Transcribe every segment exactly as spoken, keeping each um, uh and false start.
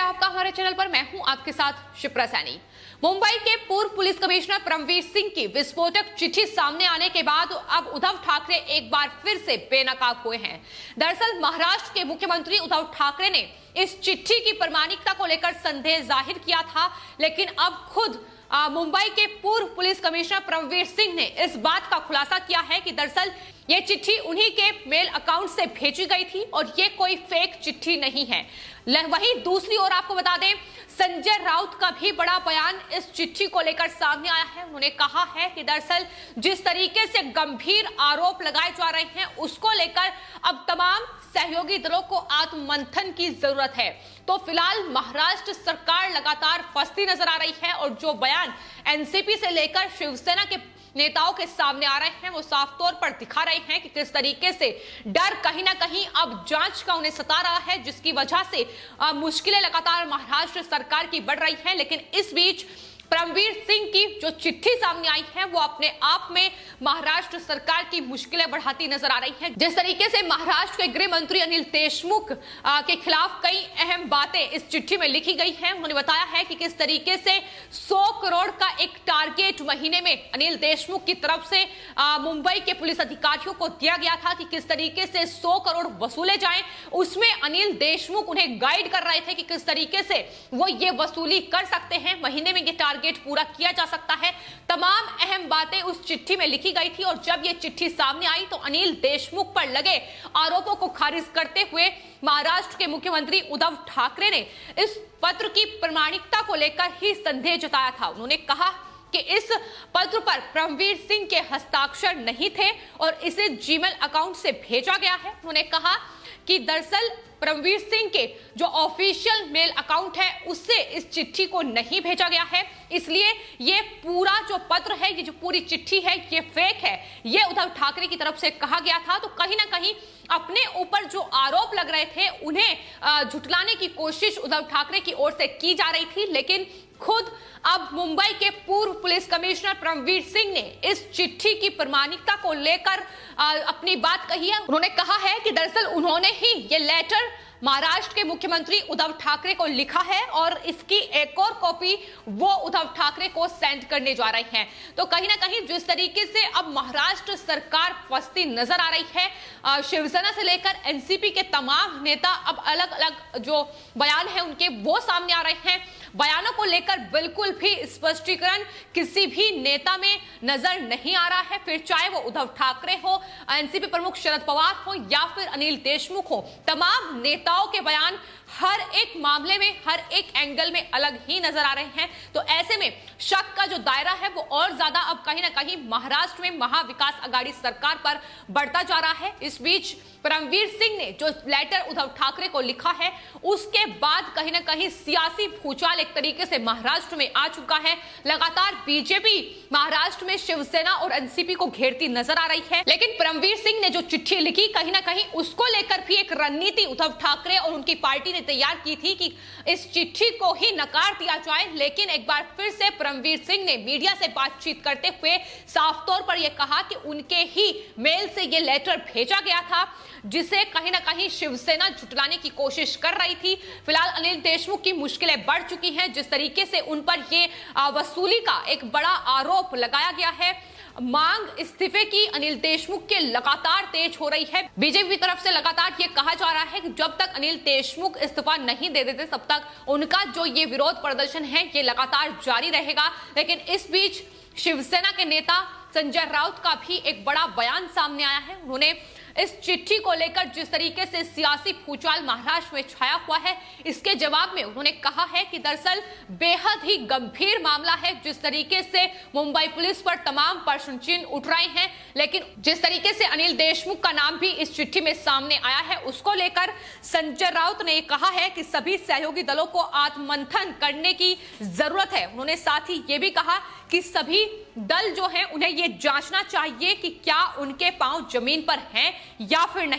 आपका हमारे चैनल पर। मैं हूं आपके साथ शिप्रा सैनी। मुंबई के पूर्व पुलिस कमिश्नर परमवीर सिंह की विस्फोटक चिट्ठी सामने आने के बाद अब उद्धव ठाकरे एक बार फिर से बेनकाब हुए हैं। दरअसल महाराष्ट्र के मुख्यमंत्री उद्धव ठाकरे ने इस चिट्ठी की प्रामाणिकता को लेकर संदेह जाहिर किया था, लेकिन अब खुद मुंबई के पूर्व पुलिस कमिश्नर परमवीर सिंह ने इस बात का खुलासा किया है कि दरअसल ये चिट्ठी उन्हीं के मेल अकाउंट से भेजी गई थी और ये कोई फेक चिट्ठी नहीं है। वहीं दूसरी ओर आपको बता दें, संजय राउत का भी बड़ा बयान इस चिट्ठी को लेकर सामने आया है। उन्होंने कहा है कि दरअसल जिस तरीके से गंभीर आरोप लगाए जा रहे हैं उसको लेकर अब तमाम सहयोगी दलों को आत्ममंथन की जरूरत है। तो फिलहाल महाराष्ट्र सरकार लगातार फंसती नजर आ रही है और जो बयान एनसीपी से लेकर शिवसेना के नेताओं के सामने आ रहे हैं वो साफ तौर पर दिखा रहे हैं कि किस तरीके से डर कहीं ना कहीं अब जांच का उन्हें सता रहा है, जिसकी वजह से मुश्किलें लगातार महाराष्ट्र सरकार की बढ़ रही है। लेकिन इस बीच परमवीर सिंह की जो चिट्ठी सामने आई है वो अपने आप में महाराष्ट्र सरकार की मुश्किलें बढ़ाती नजर आ रही है। जिस तरीके से महाराष्ट्र के गृह मंत्री अनिल देशमुख के खिलाफ कई अहम बातें इस चिट्ठी में लिखी गई हैं। उन्होंने बताया है कि किस तरीके से सौ करोड़ का एक टारगेट महीने में अनिल देशमुख की तरफ से मुंबई के पुलिस अधिकारियों को दिया गया था कि किस तरीके से सौ करोड़ वसूले जाएं। उसमें अनिल देशमुख उन्हें गाइड कर रहे थे कि किस तरीके से वो ये वसूली कर सकते हैं, महीने में ये टारगेट पूरा किया जा सकता है। तमाम अहम बातें उस चिट्ठी में लिखी गई थी और जब यह चिट्ठी सामने आई तो अनिल देशमुख पर लगे आरोपों को खारिज करते हुए महाराष्ट्र के मुख्यमंत्री उद्धव ठाकरे ने इस पत्र की प्रामाणिकता को लेकर ही संदेह जताया था। उन्होंने कहा कि इस पत्र पर परमवीर सिंह के हस्ताक्षर नहीं थे और इसे जीमेल अकाउंट से भेजा गया है। उन्होंने कहा कि दरअसल परमवीर सिंह के जो ऑफिशियल मेल अकाउंट है उससे इस चिट्ठी को नहीं भेजा गया है, इसलिए ये पूरा जो पत्र है, ये जो पूरी चिट्ठी है ये फेक है, ये उद्धव ठाकरे की तरफ से कहा गया था। तो कहीं ना कहीं अपने ऊपर जो आरोप लग रहे थे उन्हें झुठलाने की कोशिश उद्धव ठाकरे की ओर से की जा रही थी। लेकिन खुद अब मुंबई के पूर्व पुलिस कमिश्नर परमवीर सिंह ने इस चिट्ठी की प्रामाणिकता को लेकर अपनी बात कही है। उन्होंने कहा है कि दरअसल उन्होंने ही ये लेटर महाराष्ट्र के मुख्यमंत्री उद्धव ठाकरे को लिखा है और इसकी एक और कॉपी वो उद्धव ठाकरे को सेंड करने जा रहे हैं। तो कहीं ना कहीं जिस तरीके से अब महाराष्ट्र सरकार फंसती नजर आ रही है, शिवसेना से लेकर एनसीपी के तमाम नेता अब अलग अलग जो बयान है उनके वो सामने आ रहे हैं। बयानों को लेकर बिल्कुल भी स्पष्टीकरण किसी भी नेता में नजर नहीं आ रहा है, फिर चाहे वो उद्धव ठाकरे हो, एनसीपी प्रमुख शरद पवार हो या फिर अनिल देशमुख हो। तमाम नेताओं के बयान हर एक मामले में, हर एक एंगल में अलग ही नजर आ रहे हैं। तो ऐसे में शक का जो दायरा है वो और ज्यादा अब कहीं ना कहीं महाराष्ट्र में महाविकास आघाड़ी सरकार पर बढ़ता जा रहा है। इस बीच परमवीर सिंह ने जो लेटर उद्धव ठाकरे को लिखा है उसके बाद कहीं ना कहीं सियासी भूचाल एक तरीके से महाराष्ट्र में आ चुका है। लगातार बीजेपी महाराष्ट्र में शिवसेना और एनसीपी को घेरती नजर आ रही है, लेकिन परमवीर सिंह ने जो चिट्ठी लिखी कहीं ना कहीं उसको लेकर भी एक रणनीति उद्धव ठाकरे और उनकी पार्टी ने तैयार की थी कि इस चिट्ठी को ही नकार दिया जाए। लेकिन एक बार फिर से परमवीर सिंह ने मीडिया से बातचीत करते हुए साफ तौर पर यह कहा कि उनके ही मेल से यह लेटर भेजा गया था, जिसे कहीं ना कहीं शिवसेना झुठलाने की कोशिश कर रही थी। फिलहाल अनिल देशमुख की मुश्किलें बढ़ चुकी हैं। जिस तरीके से उन पर यह वसूली का एक बड़ा आरोप लगाया गया है, मांग इस्तीफे की अनिल देशमुख के लगातार तेज हो रही है। बीजेपी की तरफ से लगातार ये कहा जा रहा है कि जब तक अनिल देशमुख इस्तीफा नहीं दे देते तब तक उनका जो ये विरोध प्रदर्शन है ये लगातार जारी रहेगा। लेकिन इस बीच शिवसेना के नेता संजय राउत का भी एक बड़ा बयान सामने आया है। उन्होंने इस चिट्ठी को लेकर जिस तरीके से सियासी भूचाल महाराष्ट्र में छाया हुआ है, इसके जवाब में उन्होंने कहा है कि दरअसल बेहद ही गंभीर मामला है। जिस तरीके से मुंबई पुलिस पर तमाम प्रश्न चिन्ह उठ रहे हैं, लेकिन जिस तरीके से अनिल देशमुख का नाम भी इस चिट्ठी में सामने आया है उसको लेकर संजय राउत ने कहा है कि सभी सहयोगी दलों को आत्ममंथन करने की जरूरत है। उन्होंने साथ ही ये भी कहा कि सभी दल जो हैं उन्हें ये जांचना चाहिए कि क्या उनके पांव जमीन पर हैं या फिर नहीं।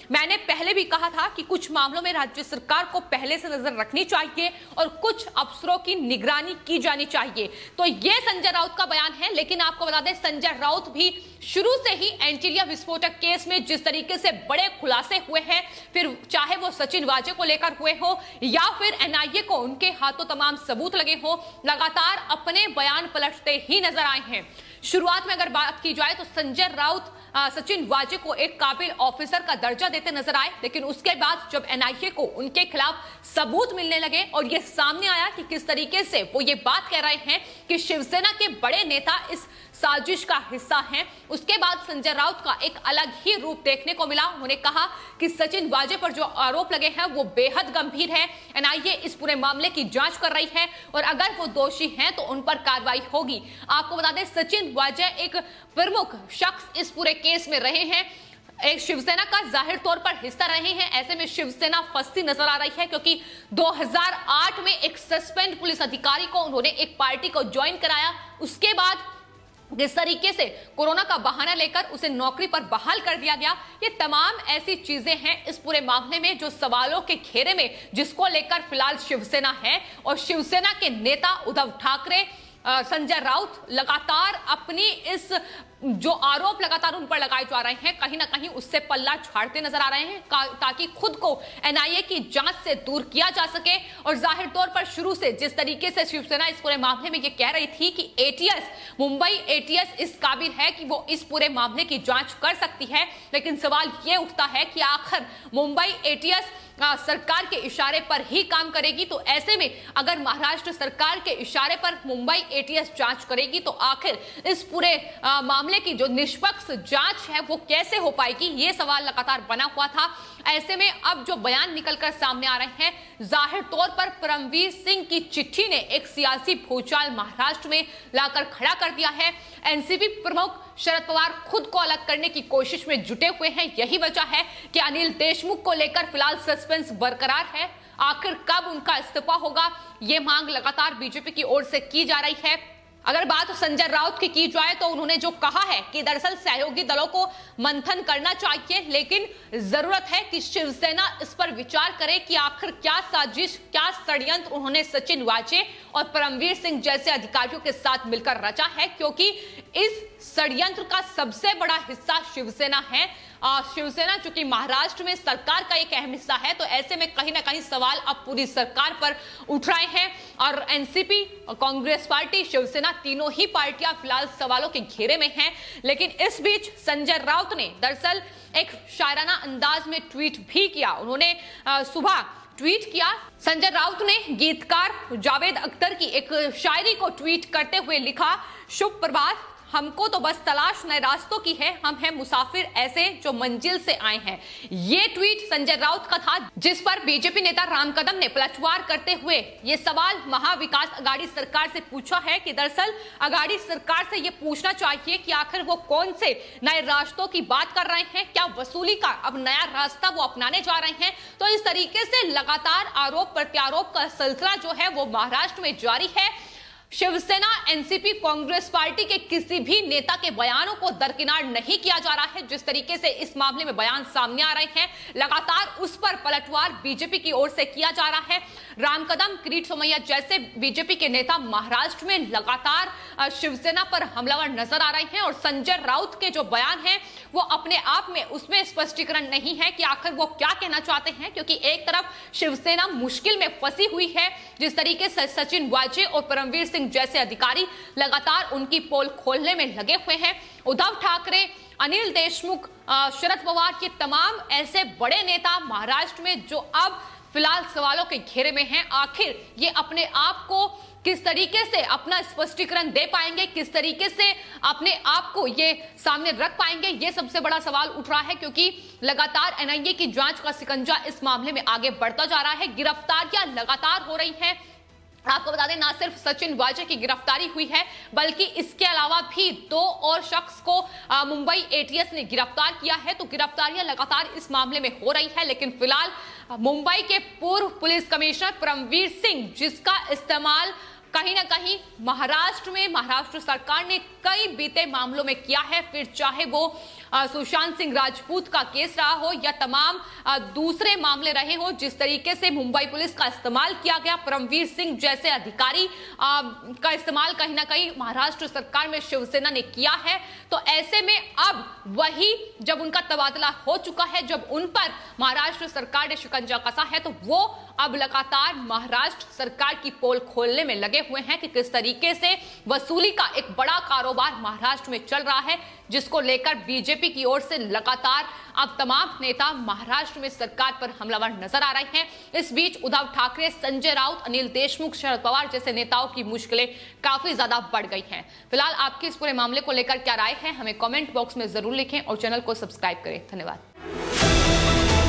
मैंने पहले भी कहा था कि कुछ मामलों में राज्य सरकार को पहले से नजर रखनी चाहिए और कुछ अफसरों की निगरानी की जानी चाहिए। तो यह संजय राउत का बयान है। लेकिन आपको बता दें, संजय राउत भी शुरू से ही एंटीलिया विस्फोटक केस में जिस तरीके से बड़े खुलासे हुए हैं, फिर चाहे वो सचिन वाजे को लेकर हुए हो या फिर एनआईए को उनके हाथों तमाम सबूत लगे हो, लगातार अपने बयान पलटते ही नजर आए हैं। शुरुआत में अगर बात की जाए तो संजय राउत सचिन वाजे को एक काबिल ऑफिसर का दर्जा देते नजर आए, लेकिन उसके बाद जब एनआईए को उनके खिलाफ सबूत मिलने लगे और यह सामने आया कि किस तरीके से वो ये बात कह रहे हैं कि शिवसेना के बड़े नेता इस साजिश का हिस्सा हैं, उसके बाद संजय राउत का एक अलग ही रूप देखने को मिला। उन्होंने कहा कि सचिन वाजे पर जो आरोप लगे हैं वो बेहद गंभीर है, एनआईए इस पूरे मामले की जांच कर रही है और अगर वो दोषी हैं तो उन पर कार्रवाई होगी। आपको बता दें, सचिन वाजे एक प्रमुख शख्स इस पूरे केस में रहे हैं, एक शिवसेना का जाहिर तौर पर हिस्सा रहे हैं। ऐसे में शिवसेना फंसती नजर आ रही है क्योंकि दो हज़ार आठ में एक सस्पेंड पुलिस अधिकारी को उन्होंने एक पार्टी को ज्वाइन कराया, उसके बाद जिस तरीके से कोरोना का बहाना लेकर उसे नौकरी पर बहाल कर दिया गया, ये तमाम ऐसी चीजें हैं इस पूरे मामले में जो सवालों के घेरे में जिसको लेकर फिलहाल शिवसेना है। और शिवसेना के नेता उद्धव ठाकरे, संजय राउत लगातार अपनी इस जो आरोप लगातार उन पर लगाए जा रहे हैं, कहीं ना कहीं उससे पल्ला झाड़ते नजर आ रहे हैं ताकि खुद को एनआईए की जांच से दूर किया जा सके। और जाहिर तौर पर शुरू से जिस तरीके से शिवसेना इस पूरे मामले में ये कह रही थी कि एटीएस, मुंबई एटीएस इस काबिल है कि वो इस पूरे मामले की जांच कर सकती है, लेकिन सवाल ये उठता है कि आखिर मुंबई एटीएस सरकार के इशारे पर ही काम करेगी। तो ऐसे में अगर महाराष्ट्र सरकार के इशारे पर मुंबई एटीएस जांच करेगी तो आखिर इस पूरे आ, मामले की जो निष्पक्ष जांच है वो कैसे हो पाएगी, ये सवाल लगातार बना हुआ था। ऐसे में अब जो बयान निकलकर सामने आ रहे हैं, जाहिर तौर पर परमवीर सिंह की चिट्ठी ने एक सियासी भूचाल महाराष्ट्र में लाकर खड़ा कर दिया है। एनसीपी प्रमुख शरद पवार खुद को अलग करने की कोशिश में जुटे हुए हैं। यही वजह है कि अनिल देशमुख को लेकर फिलहाल सस्पेंस बरकरार है। आखिर कब उनका इस्तीफा होगा, ये मांग लगातार बीजेपी की ओर से की जा रही है। अगर बात संजय राउत की की जाए तो उन्होंने जो कहा है कि दरअसल सहयोगी दलों को मंथन करना चाहिए, लेकिन जरूरत है कि शिवसेना इस पर विचार करे कि आखिर क्या साजिश, क्या षड्यंत्र उन्होंने सचिन वाजे और परमवीर सिंह जैसे अधिकारियों के साथ मिलकर रचा है, क्योंकि इस षड्यंत्र का सबसे बड़ा हिस्सा शिवसेना है। शिवसेना चूंकि महाराष्ट्र में सरकार का एक अहम हिस्सा है, तो ऐसे में कहीं ना कहीं सवाल अब पूरी सरकार पर उठ रहे हैं और एनसीपी, कांग्रेस पार्टी, शिवसेना तीनों ही पार्टियां फिलहाल सवालों के घेरे में हैं। लेकिन इस बीच संजय राउत ने दरअसल एक शायराना अंदाज में ट्वीट भी किया। उन्होंने सुबह ट्वीट किया। संजय राउत ने गीतकार जावेद अख्तर की एक शायरी को ट्वीट करते हुए लिखा, शुभ प्रभात, हमको तो बस तलाश नए रास्तों की है, हम हैं मुसाफिर ऐसे जो मंजिल से आए हैं। ये ट्वीट संजय राउत का था, जिस पर बीजेपी नेता राम कदम ने पलटवार करते हुए ये सवाल महाविकास अघाड़ी सरकार से पूछा है कि दरअसल अघाड़ी सरकार से ये पूछना चाहिए कि आखिर वो कौन से नए रास्तों की बात कर रहे हैं, क्या वसूली का अब नया रास्ता वो अपनाने जा रहे हैं। तो इस तरीके से लगातार आरोप प्रत्यारोप का सिलसिला जो है वो महाराष्ट्र में जारी है। शिवसेना, एनसीपी, कांग्रेस पार्टी के किसी भी नेता के बयानों को दरकिनार नहीं किया जा रहा है। जिस तरीके से इस मामले में बयान सामने आ रहे हैं, लगातार उस पर पलटवार बीजेपी की ओर से किया जा रहा है। राम कदम, किरीट सोमैया जैसे बीजेपी के नेता महाराष्ट्र में लगातार शिवसेना पर हमलावर नजर आ रहे हैं और संजय राउत के जो बयान है वो अपने आप में उसमें स्पष्टीकरण नहीं है कि आखिर वो क्या कहना चाहते हैं, क्योंकि एक तरफ शिवसेना मुश्किल में फंसी हुई है, जिस तरीके से सचिन वाजे और परमवीर सिंह जैसे अधिकारी लगातार उनकी पोल खोलने में लगे हुए हैं। उद्धव ठाकरे, अनिल देशमुख, शरद पवार के तमाम ऐसे बड़े नेता महाराष्ट्र में जो अब फिलहाल सवालों के घेरे में हैं, आखिर ये अपने आप को किस तरीके से अपना स्पष्टीकरण दे पाएंगे, किस तरीके से अपने आप को ये सामने रख पाएंगे, ये सबसे बड़ा सवाल उठ रहा है। क्योंकि लगातार एनआईए की जांच का सिकंजा इस मामले में आगे बढ़ता जा रहा है, गिरफ्तारियां लगातार हो रही हैं। आपको बता दें, ना सिर्फ सचिन वाजे की गिरफ्तारी हुई है, बल्कि इसके अलावा भी दो और शख्स को आ, मुंबई एटीएस ने गिरफ्तार किया है। तो गिरफ्तारियां लगातार इस मामले में हो रही है। लेकिन फिलहाल मुंबई के पूर्व पुलिस कमिश्नर परमवीर सिंह, जिसका इस्तेमाल कहीं ना कहीं महाराष्ट्र में महाराष्ट्र सरकार ने कई बीते मामलों में किया है, फिर चाहे वो सुशांत सिंह राजपूत का केस रहा हो या तमाम दूसरे मामले रहे हो, जिस तरीके से मुंबई पुलिस का इस्तेमाल किया गया, परमवीर सिंह जैसे अधिकारी का इस्तेमाल कहीं ना कहीं महाराष्ट्र सरकार में शिवसेना ने किया है, तो ऐसे में अब वही जब उनका तबादला हो चुका है, जब उन पर महाराष्ट्र सरकार ने शिकंजा कसा है, तो वो अब लगातार महाराष्ट्र सरकार की पोल खोलने में लगे हुए हैं कि किस तरीके से वसूली का एक बड़ा कारोबार महाराष्ट्र में चल रहा है, जिसको लेकर बीजेपी की ओर से लगातार अब तमाम नेता महाराष्ट्र में सरकार पर हमलावर नजर आ रहे हैं। इस बीच उद्धव ठाकरे, संजय राउत, अनिल देशमुख, शरद पवार जैसे नेताओं की मुश्किलें काफी ज्यादा बढ़ गई हैं। फिलहाल आपकी इस पूरे मामले को लेकर क्या राय है, हमें कमेंट बॉक्स में जरूर लिखें और चैनल को सब्सक्राइब करें। धन्यवाद।